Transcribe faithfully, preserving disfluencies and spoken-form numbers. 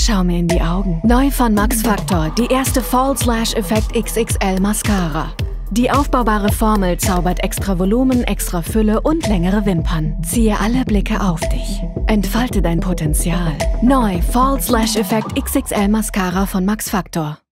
schau mir in die Augen. Neu von Max Factor, die erste False Lash Effect X X L Mascara. Die aufbaubare Formel zaubert extra Volumen, extra Fülle und längere Wimpern. Ziehe alle Blicke auf dich. Entfalte dein Potenzial. Neu False Lash Effect X X L Mascara von Max Factor.